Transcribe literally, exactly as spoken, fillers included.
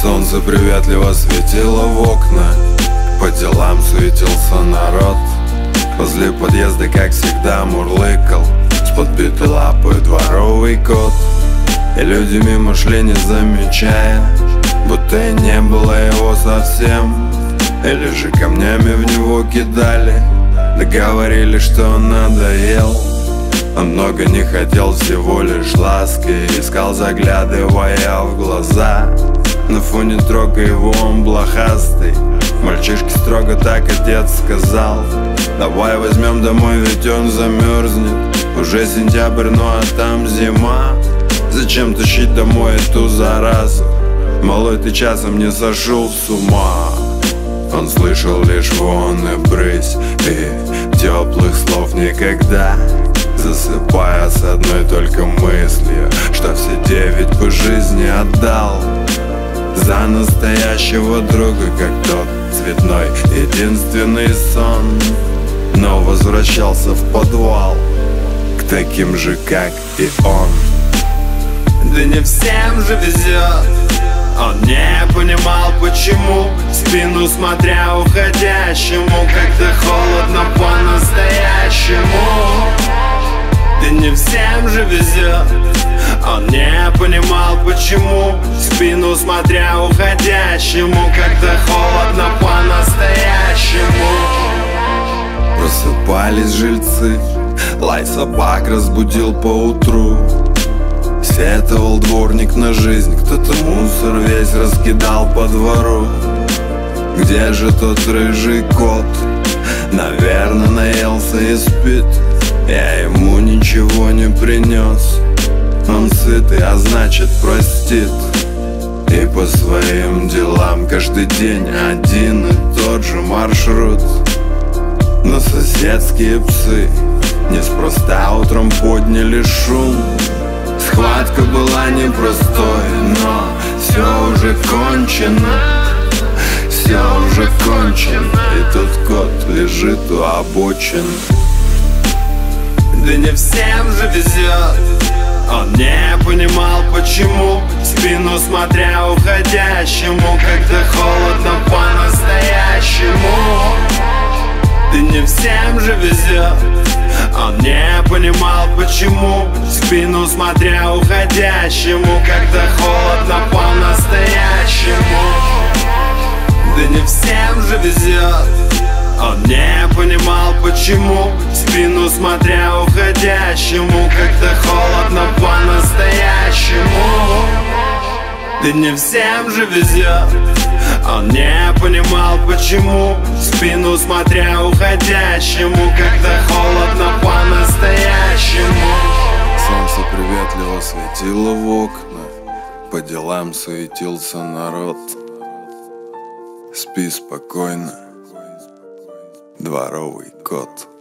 Солнце приветливо светило в окна, по делам суетился народ. Возле подъезда, как всегда, мурлыкал с подбитой лапой дворовый кот. И люди мимо шли, не замечая, будто и не было его совсем. Или же камнями в него кидали, да говорили, что он надоел. Он много не хотел, всего лишь ласки искал, заглядывая в глаза. На фоне трога его он блохастый. Мальчишке строго так отец сказал: давай возьмем домой, ведь он замерзнет. Уже сентябрь, ну а там зима. Зачем тащить домой эту заразу? Малой, ты часом не сошел с ума. Он слышал лишь вон и брысь, и теплых слов никогда, засыпая с одной только мыслью, что все девять по жизни отдал за настоящего друга, как тот цветной единственный сон. Но возвращался в подвал к таким же, как и он. Да не всем же везет. Он не понимал, почему, в спину смотря уходящему, как-то холодно по-настоящему. Да не всем же везет. Он не понимал, почему, в спину смотря уходящему, как-то холодно по-настоящему. Просыпались жильцы, лай собак разбудил поутру. Сетовал дворник на жизнь, кто-то мусор весь раскидал по двору. Где же тот рыжий кот? Наверное, наелся и спит. Я ему ничего не принес. Он сытый, а значит простит. И по своим делам каждый день один и тот же маршрут. Но соседские псы неспроста утром подняли шум. Схватка была непростой, но все уже кончено. Все уже кончено, и тут кот лежит у обочин. Да не всем же везет. Он не понимал, почему, в спину смотря уходящему, как-то холодно по-настоящему. Да не всем же везет. Он не понимал, почему, в спину смотря уходящему, как-то холодно по-настоящему. Да не всем же везет. Он не понимал, почему, в спину смотря уходящему, как-то холодно по-настоящему. Да не всем же везет. Он не понимал, почему, в спину смотря уходящему, как-то холодно по-настоящему. Солнце приветливо светило в окна, по делам суетился народ. Спи спокойно, дворовый кот.